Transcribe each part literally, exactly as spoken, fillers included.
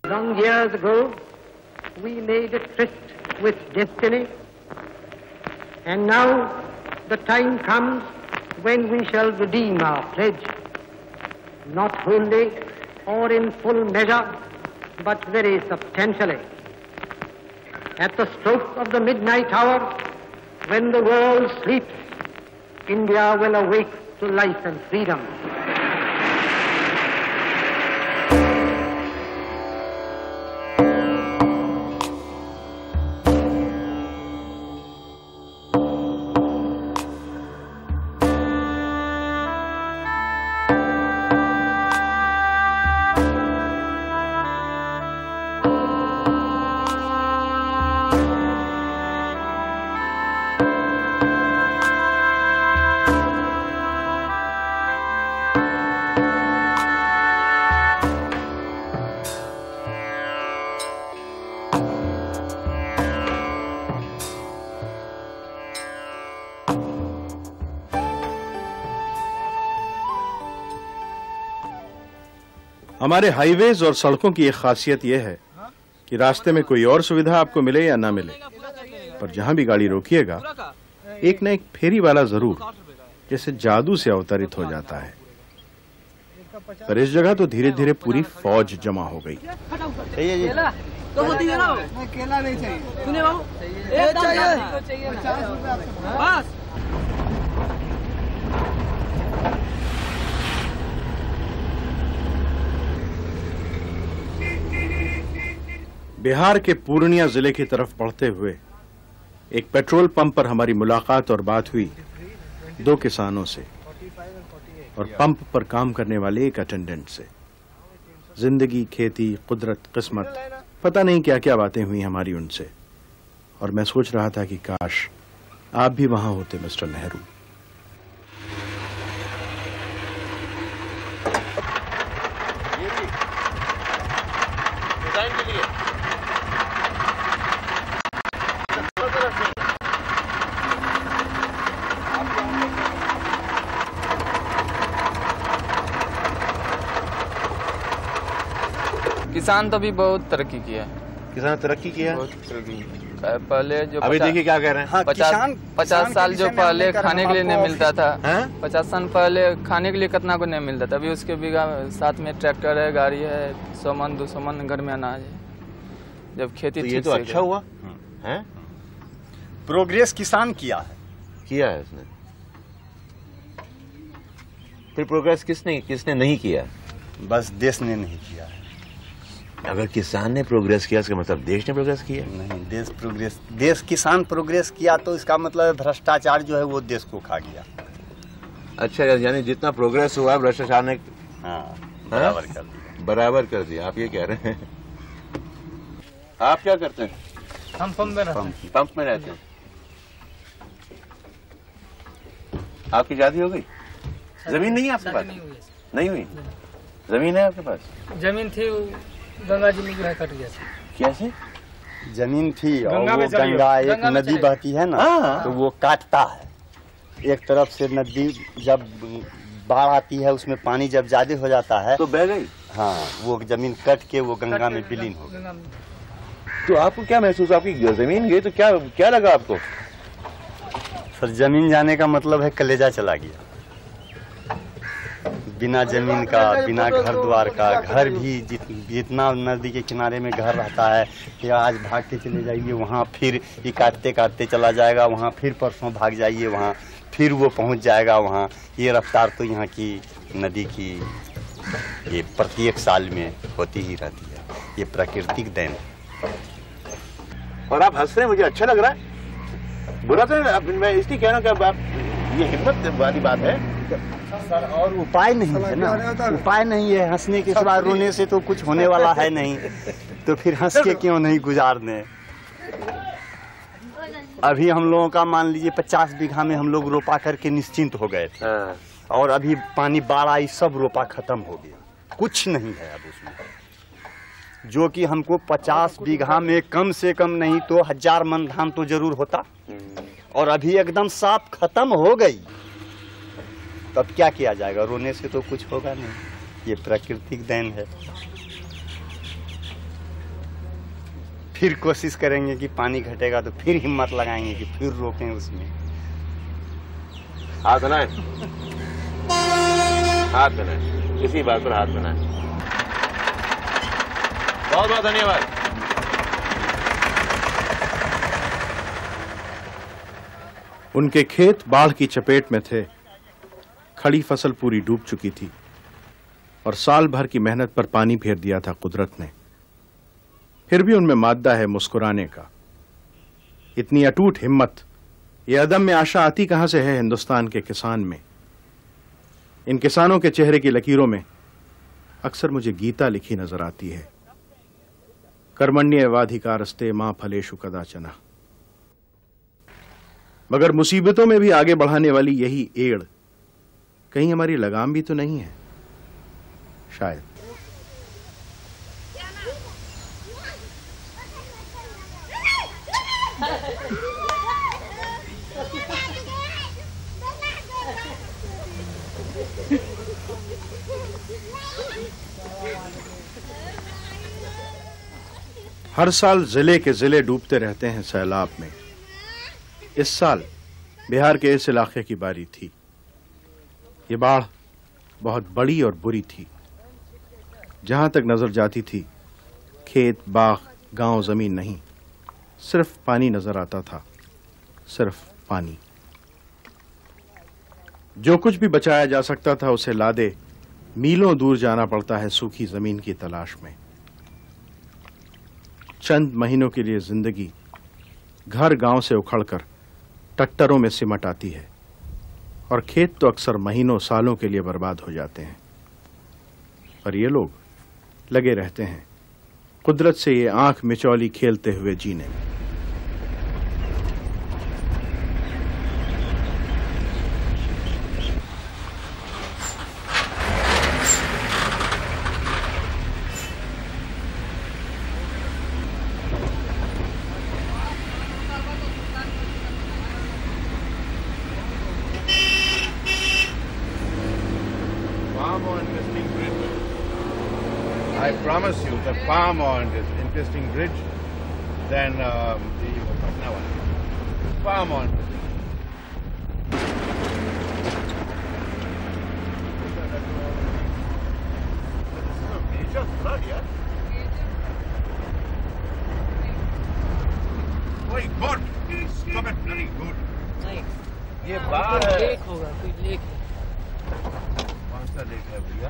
Long years ago, we made a tryst with destiny, and now the time comes when we shall redeem our pledge, not wholly or in full measure, but very substantially. At the stroke of the midnight hour, when the world sleeps, India will awake to life and freedom. हमारे highways और सड़कों की एक खासियत यह है कि रास्ते में कोई और सुविधा आपको मिले या ना मिले, पर जहां भी गाड़ी रोकिएगा एक न एक फेरी वाला जरूर जैसे जादू से अवतरित हो जाता है। पर इस जगह तो धीरे धीरे पूरी फौज जमा हो गई। केला नहीं चाहिए, सुनिए बाबू, चाहिए बस। बिहार के पूर्णिया जिले की तरफ बढ़ते हुए एक पेट्रोल पंप पर हमारी मुलाकात और बात हुई दो किसानों से और पंप पर काम करने वाले एक अटेंडेंट से। जिंदगी, खेती, कुदरत, किस्मत, पता नहीं क्या क्या बातें हुई हमारी उनसे, और मैं सोच रहा था कि काश आप भी वहां होते मिस्टर नेहरू। किसान तो भी बहुत तरक्की किया है। किसान तरक्की किया बहुत पहले जो अभी देखिए क्या कह रहे हैं। हाँ, पचास पचास साल जो पहले खाने के लिए नहीं मिलता था, पचास साल पहले खाने के लिए कितना को नहीं मिलता था, अभी उसके बीघा साथ में ट्रैक्टर है, गाड़ी है, सौ मन दो सौ मन घर में अनाज है। जब खेती तो ये तो अच्छा हुआ है। प्रोग्रेस किसान किया है किया है उसने। फिर प्रोग्रेस किसने किसने नहीं किया? बस देश ने नहीं किया है। अगर किसान ने प्रोग्रेस किया इसका मतलब देश ने प्रोग्रेस किया? नहीं, देश प्रोग्रेस देश किसान प्रोग्रेस किया तो इसका मतलब भ्रष्टाचार जो है वो देश को खा गया। अच्छा, यानी जितना प्रोग्रेस हुआ भ्रष्टाचार ने हाँ, बराबर कर दिया। बराबर कर दिया, आप ये कह रहे हैं। आप क्या करते हैं? हम पंप में रहते हैं। पंप में रहते हैं। आपकी शादी हो गई? जमीन नहीं है आपके पास? नहीं हुई। जमीन है आपके पास? जमीन थी, गंगा जी में जो है कट गया। कैसे? जमीन थी और वो गंगा एक नदी बहती है ना, तो वो काटता है। एक तरफ से नदी जब बाढ़ आती है उसमें पानी जब ज्यादा हो जाता है तो बह गई। हाँ, वो जमीन कट के वो गंगा में विलीन हो गई। तो आपको क्या महसूस? आपकी जमीन गई तो क्या क्या लगा आपको? सर, जमीन जाने का मतलब है कलेजा चला गया। बिना जमीन का, बिना घर द्वार का, घर भी जित, जितना नदी के किनारे में घर रहता है कि आज भाग के चले जाइए वहाँ, फिर ये काटते काटते चला जाएगा वहाँ, फिर परसों भाग जाइए वहाँ, फिर वो पहुँच जाएगा वहाँ। ये रफ्तार तो यहाँ की नदी की ये प्रत्येक साल में होती ही रहती है। ये प्राकृतिक देन है। और आप हंस रहे हैं, मुझे अच्छा लग रहा है। बुरा तो मैं इसलिए कह रहा हूँ कि आप, ये हिम्मत वाली बात है सर। और उपाय नहीं है ना, उपाय नहीं है। हंसने के सिवा रोने से तो कुछ होने वाला है नहीं, तो फिर हंस के क्यों नहीं गुजारने। अभी हम लोगों का मान लीजिए पचास बीघा में हम लोग रोपा करके निश्चिंत हो गए थे, और अभी पानी बाढ़ आई, सब रोपा खत्म हो गया, कुछ नहीं है अब उसमें। जो कि हमको पचास बीघा में कम से कम नहीं तो हजार मन धान तो जरूर होता, और अभी एकदम साफ खत्म हो गई। तब क्या किया जाएगा? रोने से तो कुछ होगा नहीं। ये प्राकृतिक देन है। फिर कोशिश करेंगे कि पानी घटेगा तो फिर हिम्मत लगाएंगे कि फिर रोकें उसमें। हाथ बनाए, हाथ बनाए, इसी बात पर हाथ बनाए। बहुत बहुत धन्यवाद। उनके खेत बाढ़ की चपेट में थे, खड़ी फसल पूरी डूब चुकी थी और साल भर की मेहनत पर पानी फेर दिया था कुदरत ने। फिर भी उनमें मादा है मुस्कुराने का। इतनी अटूट हिम्मत, ये अदम्य आशा आती कहां से है हिंदुस्तान के किसान में। इन किसानों के चेहरे की लकीरों में अक्सर मुझे गीता लिखी नजर आती है, कर्मण्येवाधिकारस्ते मां फलेषु कदाचन। मगर मुसीबतों में भी आगे बढ़ाने वाली यही एड़ कहीं हमारी लगाम भी तो नहीं है? शायद। हर साल जिले के जिले डूबते रहते हैं सैलाब में। इस साल बिहार के इस इलाके की बारी थी। ये बाढ़ बहुत बड़ी और बुरी थी। जहां तक नजर जाती थी, खेत, बाग, गांव, जमीन नहीं, सिर्फ पानी नजर आता था, सिर्फ पानी। जो कुछ भी बचाया जा सकता था उसे लादे मीलों दूर जाना पड़ता है सूखी जमीन की तलाश में। चंद महीनों के लिए जिंदगी घर गांव से उखड़कर टट्टरों में सिमट आती है और खेत तो अक्सर महीनों सालों के लिए बर्बाद हो जाते हैं। पर ये लोग लगे रहते हैं कुदरत से ये आंख मिचौली खेलते हुए जीने में। I promise you, the far more interesting bridge than um, the Patna one. Far more interesting. This is a major flood, yeah? Very good. Stop it, very good. नहीं, ये बाढ़ है। लेक होगा, कोई लेक है। कौन सा लेक है भैया?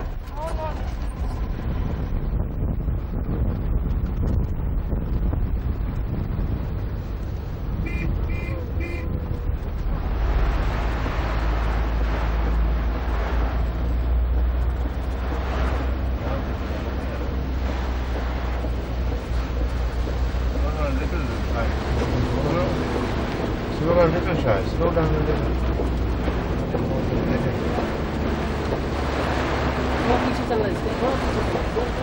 Slow down a little, Shah. Slow down a little. वो पीछे चल रहा है इसके, वो पीछे चल रहा है।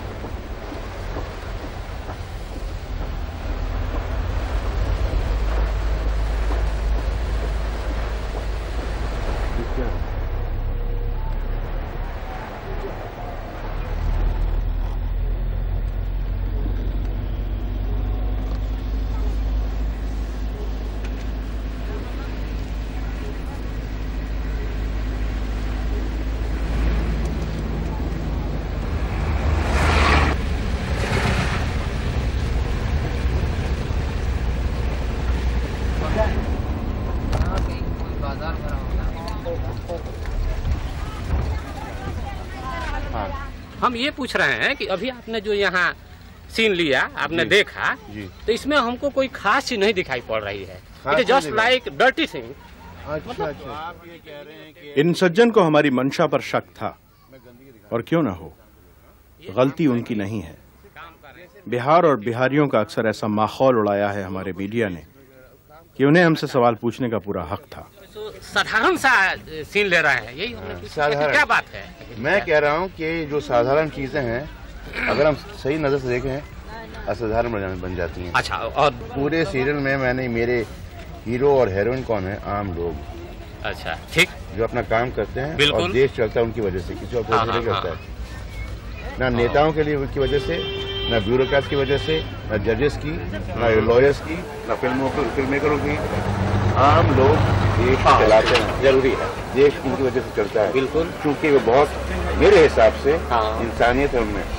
हम ये पूछ रहे हैं कि अभी आपने जो यहाँ सीन लिया, आपने जी, देखा जी। तो इसमें हमको कोई खास चीज नहीं दिखाई पड़ रही है। It is just like dirty thing. अच्छा अच्छा। आप ये कह रहे हैं कि इन सज्जन को हमारी मंशा पर शक था, और क्यों ना हो, गलती उनकी नहीं है। बिहार और बिहारियों का अक्सर ऐसा माहौल उड़ाया है हमारे मीडिया ने कि उन्हें हमसे सवाल पूछने का पूरा हक था। तो साधारण सा सीन ले रहे हैं, यही हमने पूछा कि क्या बात है। मैं कह रहा हूँ कि जो साधारण चीजें हैं अगर हम सही नजर से देखें असाधारण बन बन जाती हैं। अच्छा, और पूरे सीरियल में मैंने मेरे हीरो और हीरोइन कौन है? आम लोग। अच्छा, ठीक, जो अपना काम करते हैं बिल्कुल। और देश चलता है उनकी वजह से, किसी और हाँ, वजह से हाँ, करता है ना नेताओं के लिए की वजह से ना ब्यूरोक्रेट्स की वजह से, ना जजेस की, ना लॉयर्स की, ना फिल्मों फिल्म मेकरों की। आम लोग देश को चलाते हैं, जरूरी है। देश इनकी वजह से चलता है, बिल्कुल, क्योंकि वो बहुत मेरे हिसाब से इंसानियत है उनमें।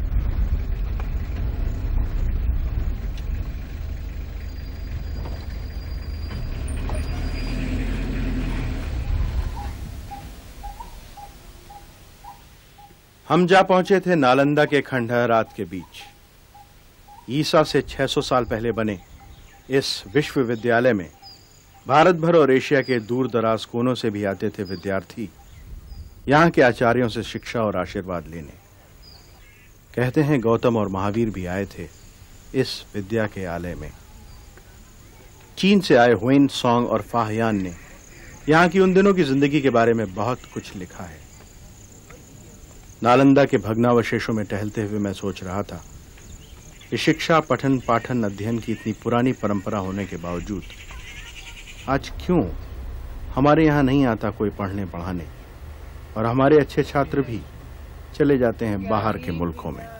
हम जा पहुंचे थे नालंदा के खंडहरात के बीच। ईसा से छह सौ साल पहले बने इस विश्वविद्यालय में भारत भर और एशिया के दूर दराज कोनों से भी आते थे विद्यार्थी यहाँ के आचार्यों से शिक्षा और आशीर्वाद लेने। कहते हैं गौतम और महावीर भी आए थे इस विद्या के आलय में। चीन से आए हुएन सॉन्ग और फाहयान ने यहाँ की उन दिनों की जिंदगी के बारे में बहुत कुछ लिखा है। नालंदा के भग्नावशेषों में टहलते हुए मैं सोच रहा था कि शिक्षा, पठन, पाठन, अध्ययन की इतनी पुरानी परंपरा होने के बावजूद आज क्यों हमारे यहाँ नहीं आता कोई पढ़ने पढ़ाने, और हमारे अच्छे छात्र भी चले जाते हैं बाहर के मुल्कों में।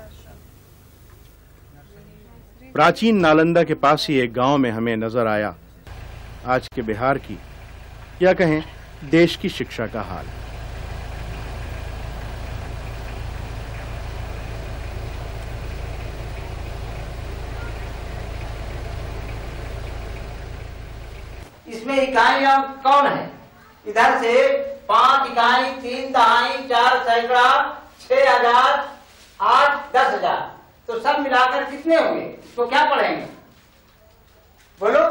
प्राचीन नालंदा के पास ही एक गांव में हमें नजर आया आज के बिहार की, या कहें देश की शिक्षा का हाल। इसमें इकाइयां कौन है? इधर से पांच इकाई, तीन दहाई, चार सैकड़ा, छह हजार, आठ, दस हजार, तो सब मिलाकर कितने होंगे? तो क्या पढ़ेंगे बोलो?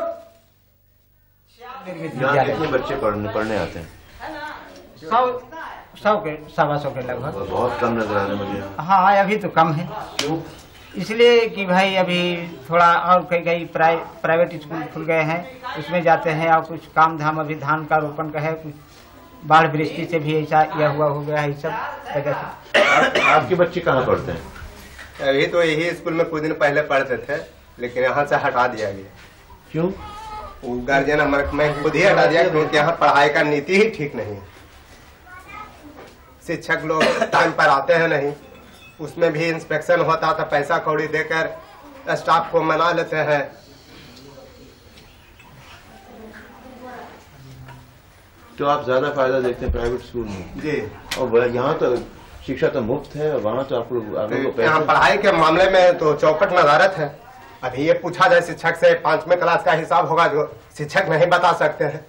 यहाँ कितने बच्चे पढ़ने पढ़ने आते हैं? सौ सौ के सवा सौ के लगभग। बहुत कम नजर आ रहे मुझे यहाँ। हाँ, अभी तो कम है। क्यों? इसलिए कि भाई अभी थोड़ा और कई कई प्राइ, प्राइवेट स्कूल खुल गए हैं, उसमें जाते हैं, और कुछ काम धाम अभी धान का रोपण का है, कुछ बाढ़ वृष्टि से भी ऐसा यह हुआ हो गया है, सब वजह से। आप, आपके बच्चे कहाँ पढ़ते हैं? अभी तो यही स्कूल में कुछ दिन पहले पढ़ते थे, लेकिन यहाँ से हटा दिया गया। क्यों? वो गार्जियन हमारे मैं खुद ही हटा दिया, क्योंकि यहाँ पढ़ाई का नीति ही ठीक नहीं है। शिक्षक लोग टाइम पर आते हैं नहीं, उसमें भी इंस्पेक्शन होता था, पैसा कौड़ी देकर स्टाफ को मना लेते हैं। तो आप ज्यादा फायदा देखते हैं प्राइवेट स्कूल में? जी। और यहाँ तो शिक्षा तो मुफ्त है, और वहाँ तो आप लोग तो यहाँ पढ़ाई के मामले में तो चौकट नजारत है। अभी ये पूछा जाए शिक्षक से, पांचवें क्लास का हिसाब होगा जो शिक्षक नहीं बता सकते हैं।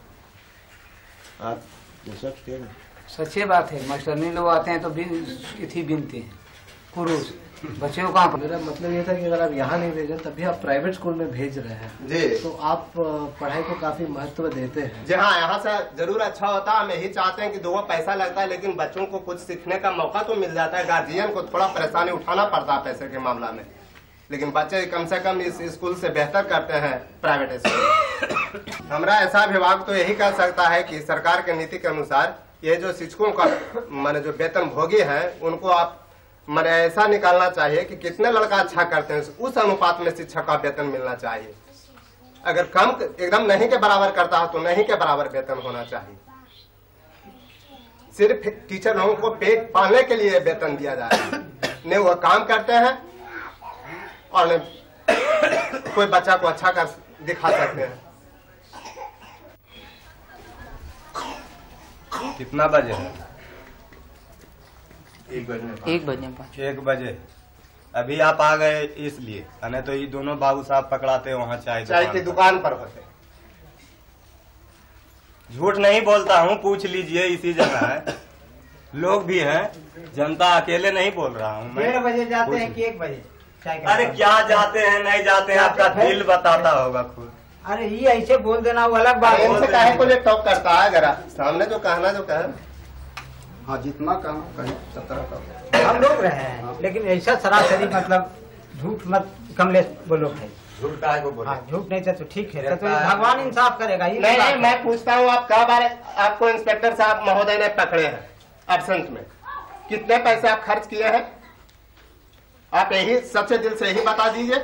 आप ये सच कह रहे हैं? सच्ची बात है। मास्टरनी लोग आते हैं तो भी इथी बिनते हैं, कुरूस बच्चे को कहाँ। मेरा मतलब ये था कि अगर आप यहाँ नहीं भेजें तब भी आप प्राइवेट स्कूल में भेज रहे हैं जी, तो आप पढ़ाई को काफी महत्व देते हैं। जी हाँ, यहाँ से जरूर अच्छा होता है। हम यही चाहते हैं कि दो पैसा लगता है, लेकिन बच्चों को कुछ सीखने का मौका तो मिल जाता है। गार्जियन को थोड़ा परेशानी उठाना पड़ता है पैसे के मामला में, लेकिन बच्चे कम से कम इस स्कूल से बेहतर करते हैं प्राइवेट स्कूल। हमारा ऐसा विभाग तो यही कर सकता है कि सरकार के नीति के अनुसार ये जो शिक्षकों का माने जो वेतन भोगी है, उनको आप मैंने ऐसा निकालना चाहिए कि कितने लड़का अच्छा करते हैं उस अनुपात में शिक्षक का वेतन मिलना चाहिए। अगर कम एकदम नहीं के बराबर करता है तो नहीं के बराबर वेतन होना चाहिए। सिर्फ टीचर लोगों को पेट पालने के लिए वेतन दिया जा रहा है, नहीं वो काम करते हैं और कोई बच्चा को अच्छा कर दिखा सकते हैं। कितना बजे है? एक बजे एक बजे एक बजे अभी आप आ गए इसलिए, नहीं तो ये दोनों बाबू साहब पकड़ाते वहाँ चाय चाय की दुकान पर होते। झूठ नहीं बोलता हूँ, पूछ लीजिए, इसी जगह है, लोग भी हैं, जनता अकेले नहीं बोल रहा हूँ। डेढ़ बजे जाते हैं कि एक बजे? अरे क्या जाते हैं नहीं जाते हैं, आपका दिल बताता होगा खुद। अरे ये ऐसे बोल देना वो अलग बात है। काहे को टॉप करता है, अगर सामने जो कहना जो कहे, हाँ जितना कहना कहीं सत्रह का हम लोग रहे हैं, लेकिन ऐसा सरासरी मतलब झूठ मत कमलेश बोलो भाई। झूठ काहे को बोले? हाँ, झूठ नहीं था तो ठीक है, तो भगवान इंसाफ करेगा। ये नहीं नहीं, मैं पूछता हूँ, आप कब बार आपको इंस्पेक्टर साहब महोदय ने पकड़े हैं एब्सेंट में, कितने पैसे आप खर्च किए हैं? आप यही सच्चे दिल से यही बता दीजिए।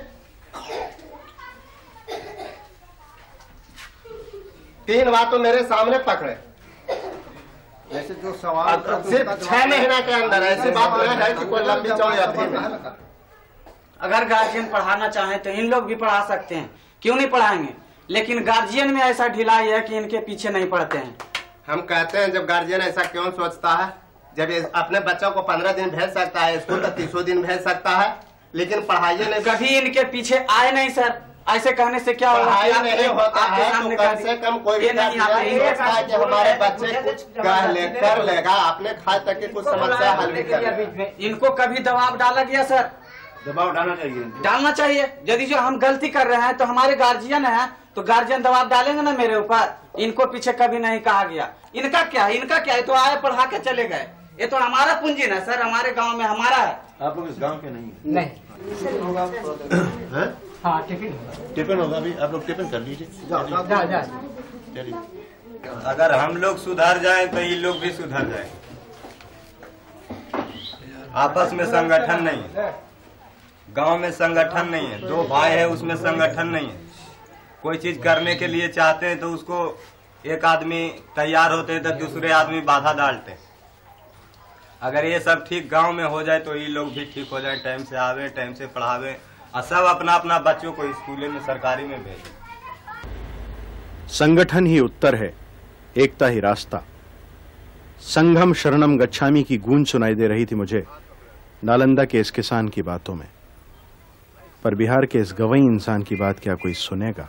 तीन बार तो मेरे सामने पकड़े, ऐसे जो सवाल सिर्फ छह महीना के अंदर, ऐसी बात नहीं है कि कोई लंबी चौड़ी अवधि में। अगर गार्जियन पढ़ाना चाहें तो इन लोग भी पढ़ा सकते हैं, क्यों नहीं पढ़ाएंगे? लेकिन गार्जियन में ऐसा ढिलाई है कि इनके पीछे नहीं पढ़ते हैं। हम कहते हैं जब गार्जियन ऐसा क्यों सोचता है, जब ये अपने बच्चों को पंद्रह दिन भेज सकता है स्कूल, तो तीसों दिन भेज सकता है, लेकिन पढ़ाइए नहीं। कभी इनके पीछे आए नहीं सर, ऐसे कहने से क्या होगा? पढ़ाई नहीं होता है तो कम से कम कोई भी नहीं सोचता है कि हमारे बच्चे कुछ कह ले कर लेगा, अपने खाए तक की कुछ समस्या हल भी कर। इनको कभी दबाव डाला गया सर? दबाव डालना चाहिए, डालना चाहिए। यदि जो हम गलती कर रहे हैं तो हमारे गार्जियन है, तो गार्जियन दबाव डालेंगे ना मेरे ऊपर। इनको पीछे कभी नहीं कहा गया। इनका क्या है, इनका क्या है, तो आए पढ़ा के चले गए। ये तो हमारा पूंजी ना सर, हमारे गांव में हमारा है। आप लोग इस गांव के नहीं है? नहीं। हाँ टिफिन टिफिन होगा भी, आप लोग टिफिन कर लीजिए। चलिए, अगर हम लोग सुधर जाएं तो ये लोग भी सुधर जाएं। आपस में संगठन नहीं है, गांव में संगठन नहीं है, दो भाई है उसमें संगठन नहीं है। कोई चीज करने के लिए चाहते हैं तो उसको एक आदमी तैयार होते हैं तो दूसरे आदमी बाधा डालते हैं। अगर ये सब ठीक गांव में हो जाए तो ये लोग भी ठीक हो जाए, टाइम से आवे, टाइम से पढ़ावे और सब अपना अपना बच्चों को स्कूल में सरकारी में भेजें। संगठन ही उत्तर है, एकता ही रास्ता। संघम शरणम गच्छामि की गूंज सुनाई दे रही थी मुझे नालंदा के इस किसान की बातों में, पर बिहार के इस गवई इंसान की बात क्या कोई सुनेगा?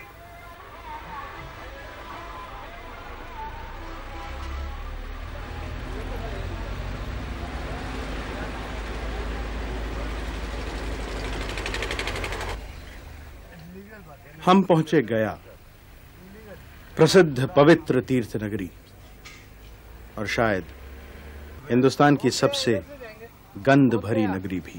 हम पहुंचे गया, प्रसिद्ध पवित्र तीर्थ नगरी, और शायद हिंदुस्तान की सबसे गंध भरी नगरी भी।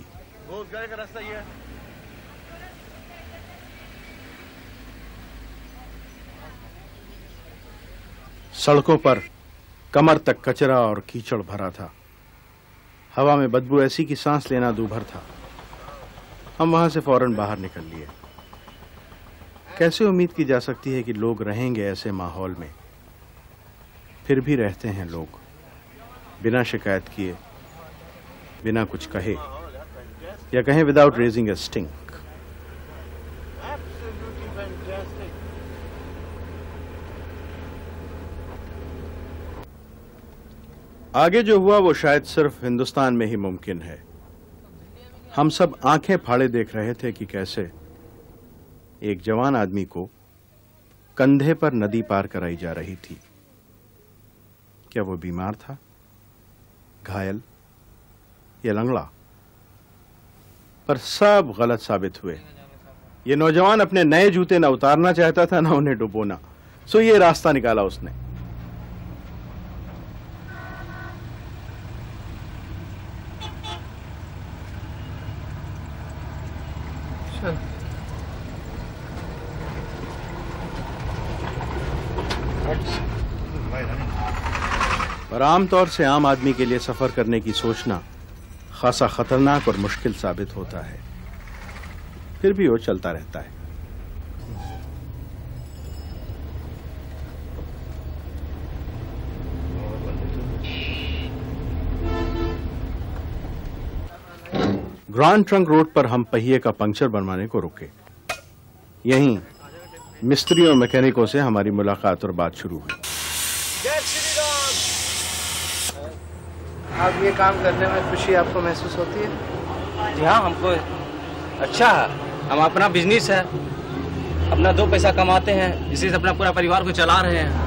सड़कों पर कमर तक कचरा और कीचड़ भरा था। हवा में बदबू ऐसी कि सांस लेना दूभर था। हम वहां से फौरन बाहर निकल लिए। कैसे उम्मीद की जा सकती है कि लोग रहेंगे ऐसे माहौल में? फिर भी रहते हैं लोग, बिना शिकायत किए, बिना कुछ कहे, या कहें विदाउट रेजिंग ए स्टिंक। आगे जो हुआ वो शायद सिर्फ हिंदुस्तान में ही मुमकिन है। हम सब आंखें फाड़े देख रहे थे कि कैसे एक जवान आदमी को कंधे पर नदी पार कराई जा रही थी। क्या वो बीमार था, घायल या लंगड़ा? पर सब गलत साबित हुए। ये नौजवान अपने नए जूते न उतारना चाहता था, न उन्हें डुबोना, सो ये रास्ता निकाला उसने। पर आमतौर से आम आदमी के लिए सफर करने की सोचना खासा खतरनाक और मुश्किल साबित होता है। फिर भी वो चलता रहता है। ग्रांड ट्रंक रोड पर हम पहिए का पंक्चर बनवाने को रुके। यहीं मिस्त्री और मैकेनिकों से हमारी मुलाकात और बात शुरू हुई। अब ये काम करने में खुशी आपको महसूस होती है? जी हाँ, हमको अच्छा है। हम अपना बिजनेस है, अपना दो पैसा कमाते हैं, इसी से अपना पूरा परिवार को चला रहे हैं।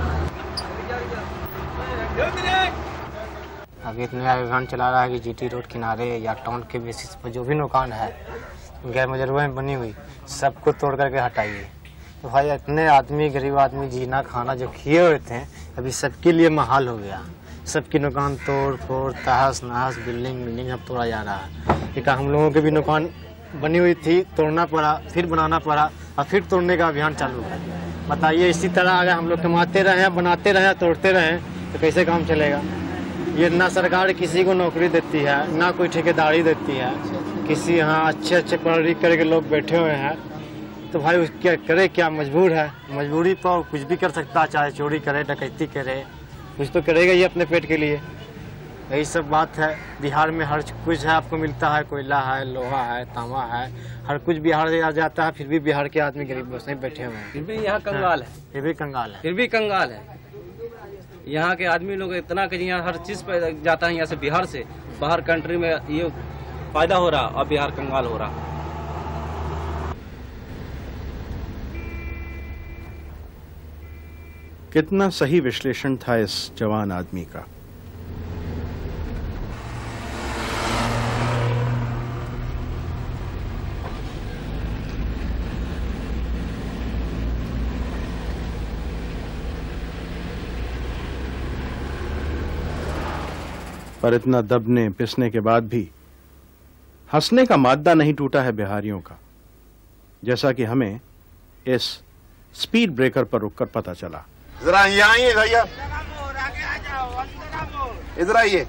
अभी इतने अभियान चला रहा है कि जीटी रोड किनारे या टाउन के बेसिस पर जो भी दुकान है गैर मजरूबा में बनी हुई, सबको तोड़ करके हटाइए। तो भाई इतने आदमी, गरीब आदमी जीना खाना जो किए हुए थे, अभी सबके लिए महाल हो गया। सबकी दुकान तोड़ फोड़, तहस नहस, बिल्डिंग बिल्डिंग सब तोड़ा जा रहा है। एक हम लोगों की भी दुकान बनी हुई थी, तोड़ना पड़ा, फिर बनाना पड़ा और फिर तोड़ने का अभियान चालू है। बताइए, इसी तरह अगर हम लोग कमाते रहे, बनाते रहे, तोड़ते रहे तो कैसे काम चलेगा? ये ना सरकार किसी को नौकरी देती है, ना कोई ठेकेदारी देती है। किसी यहाँ अच्छे अच्छे पढ़ लिख करके लोग बैठे हुए हैं, तो भाई क्या करे, क्या मजबूर है। मजबूरी पर कुछ भी कर सकता है, चाहे चोरी करे, डकैती करे, कुछ तो करेगा ही अपने पेट के लिए। यही सब बात है। बिहार में हर कुछ है, आपको मिलता है, कोयला है, लोहा है, तांबा है, हर कुछ बिहार से आ जाता है। फिर भी बिहार के आदमी गरीब बस में बैठे हुए हैं। फिर भी यहाँ कंगाल है, फिर भी कंगाल है, फिर भी कंगाल है। यहाँ के आदमी लोग इतना कि यहाँ हर चीज पे जाता है, यहाँ से बिहार से बाहर कंट्री में ये फायदा हो रहा और बिहार कंगाल हो रहा। कितना सही विश्लेषण था इस जवान आदमी का। पर इतना दबने पिसने के बाद भी हंसने का मादा नहीं टूटा है बिहारियों का, जैसा कि हमें इस स्पीड ब्रेकर पर रुककर पता चला। जरा यहाँ आइए भैया, इधर आइए।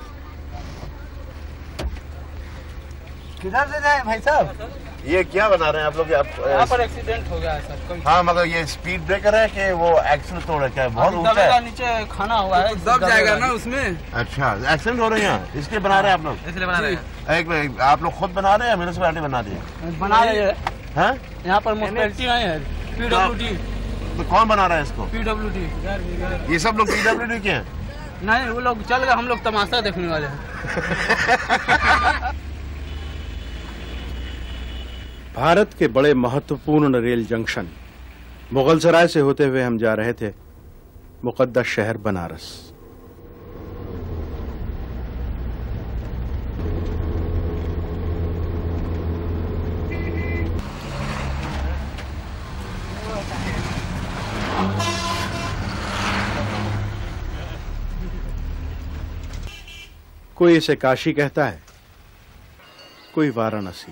किधर से जाए भाई साहब? ये क्या बना रहे हैं आप लोग? आप यहाँ पर एक्सीडेंट हो गया है सर। हाँ, मतलब ये स्पीड ब्रेकर है कि वो एक्सीडेंट तोड़ रखा है? बहुत ऊंचा है, नीचे खाना हुआ है, दब जाएगा ना उसमें। अच्छा, एक्सीडेंट हो रहे हैं यहाँ, इसलिए बना रहे हैं आप लोग? इसलिए बना रहे हैं। एक मिनट, आप लोग खुद बना रहे हैं या म्यूनिसिपैलिटी बना दी है? बना रहे हैं। यहाँ पर म्यूनिसिपैलिटी नहीं है, पीडब्ल्यूडी। तो कौन बना रहा है इसको? पीडब्ल्यूडी। ये सब लोग पीडब्ल्यूडी के हैं? नहीं, वो लोग चल गए, हम लोग तमाशा देखने वाले हैं। भारत के बड़े महत्वपूर्ण रेल जंक्शन मुगलसराय से होते हुए हम जा रहे थे मुकद्दस शहर बनारस। कोई इसे काशी कहता है, कोई वाराणसी।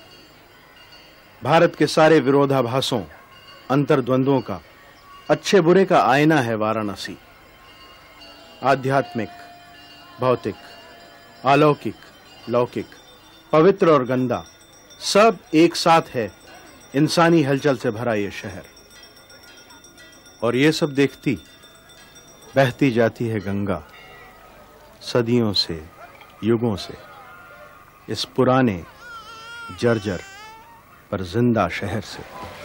भारत के सारे विरोधाभासों, अंतर्द्वंद्वों का, अच्छे बुरे का आईना है वाराणसी। आध्यात्मिक, भौतिक, अलौकिक, लौकिक, पवित्र और गंदा, सब एक साथ है इंसानी हलचल से भरा ये शहर। और ये सब देखती बहती जाती है गंगा, सदियों से, युगों से, इस पुराने जर्जर पर जिंदा शहर से।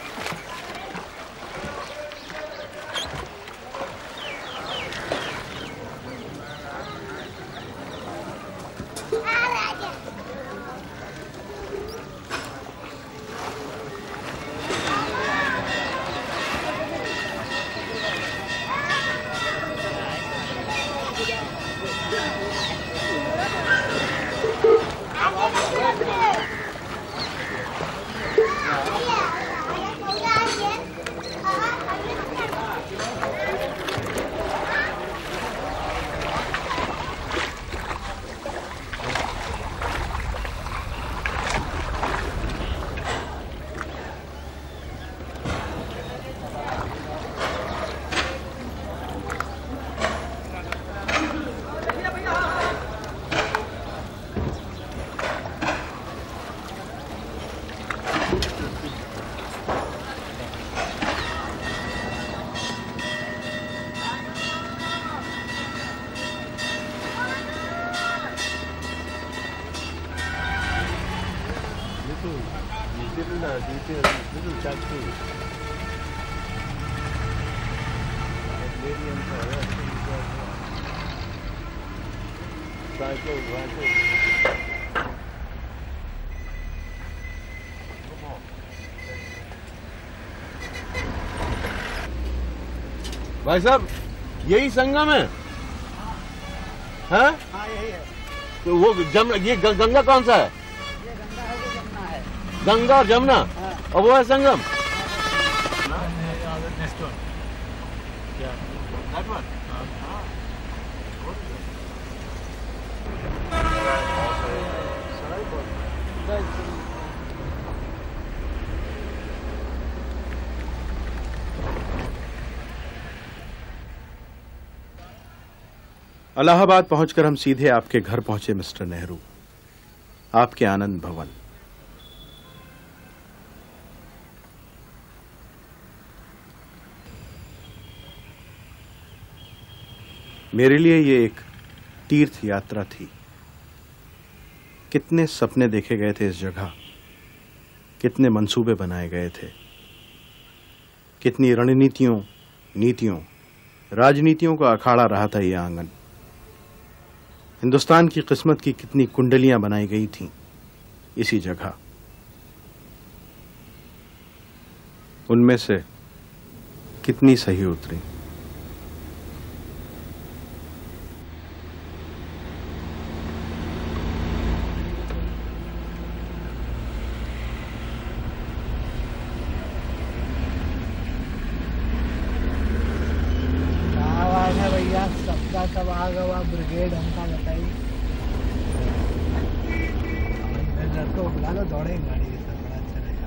भाई साहब, यही संगम है? हाँ? हाँ, यही है। तो वो जम ये गंगा कौन सा है? ये गंगा है, वो जमुना है। गंगा और जमुना, हाँ। और वो है संगम। इलाहाबाद पहुंचकर हम सीधे आपके घर पहुंचे मिस्टर नेहरू, आपके आनंद भवन। मेरे लिए ये एक तीर्थ यात्रा थी। कितने सपने देखे गए थे इस जगह, कितने मंसूबे बनाए गए थे, कितनी रणनीतियों, नीतियों, राजनीतियों का अखाड़ा रहा था यह आंगन। हिंदुस्तान की किस्मत की कितनी कुंडलियां बनाई गई थीं इसी जगह। उनमें से कितनी सही उतरी। भैया सबका सब आ गया ब्रिगेड हमका बताइए लड़को बुला लो, दौड़े गाड़ी के साथ, बड़ा अच्छा रहेगा।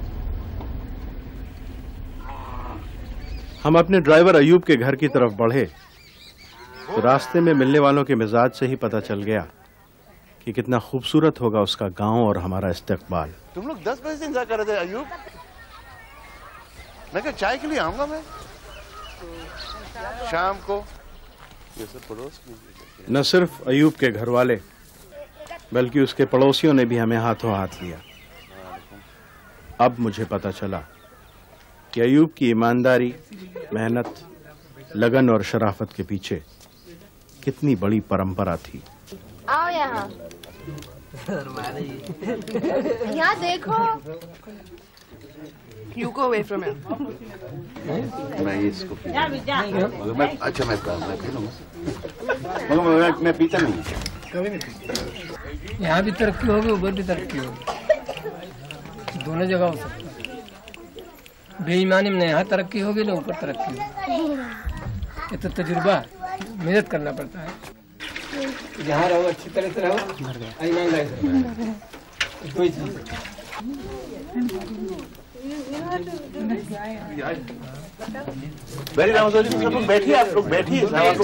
हम अपने ड्राइवर अयूब के घर की तरफ बढ़े तो रास्ते में मिलने वालों के मिजाज से ही पता चल गया कि कितना खूबसूरत होगा उसका गांव और हमारा इस्तकबाल। तुम लोग दस बजे से इंतजार कर रहे थे अयूब? मैं क्या चाय के लिए आऊंगा मैं शाम को। ये सब पड़ोस न सिर्फ अयूब के घर वाले बल्कि उसके पड़ोसियों ने भी हमें हाथों हाथ लिया। अब मुझे पता चला कि अयूब की ईमानदारी, मेहनत, लगन और शराफत के पीछे कितनी बड़ी परंपरा थी। आओ यहाँ यहाँ देखो। You go away from him. मैं इसको मगर मैं अच्छा मैं मैं पी लूँगा मगर मैं मैं पीता नहीं। कभी नहीं पीता। यहाँ भी तरक्की होगी, उधर भी तरक्की होगी, दोनों जगह हो सकता है। बेईमानी में यहाँ तरक्की होगी ना ऊपर तरक्की होगी। ये तो तजुर्बा, मेहनत करना पड़ता है। जहाँ रहो अच्छी तरह से रहो, ईमानदारी से दो ही चीज। Very nice. सब लोग बैठिए, आप लोग बैठिए,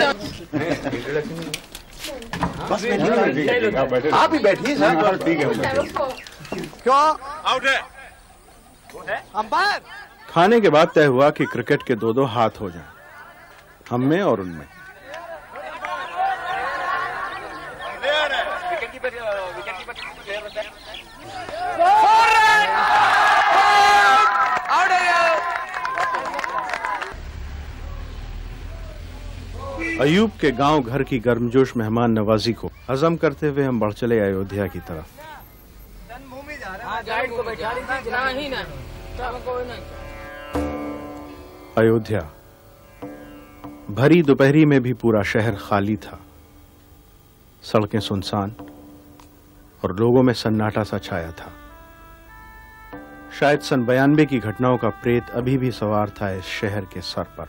बस बैठिए, आप ही बैठिए साहब। ठीक है। क्यों आउट है अंपायर? खाने के बाद तय हुआ कि क्रिकेट के दो दो हाथ हो जाएं, हम में और उनमें। अयूब के गांव घर की गर्मजोश मेहमान नवाजी को हजम करते हुए हम बढ़ चले अयोध्या की तरफ। अयोध्या भरी दोपहरी में भी पूरा शहर खाली था। सड़कें सुनसान और लोगों में सन्नाटा सा छाया था। शायद सन बयानबे की घटनाओं का प्रेत अभी भी सवार था इस शहर के सर पर।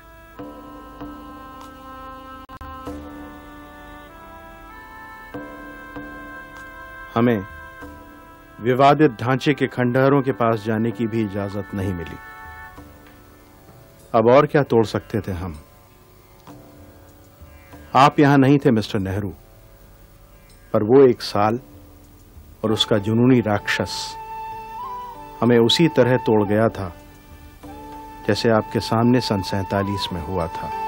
हमें विवादित ढांचे के खंडहरों के पास जाने की भी इजाजत नहीं मिली। अब और क्या तोड़ सकते थे हम? आप यहां नहीं थे मिस्टर नेहरू, पर वो एक साल और उसका जुनूनी राक्षस हमें उसी तरह तोड़ गया था जैसे आपके सामने सन सैंतालीस में हुआ था।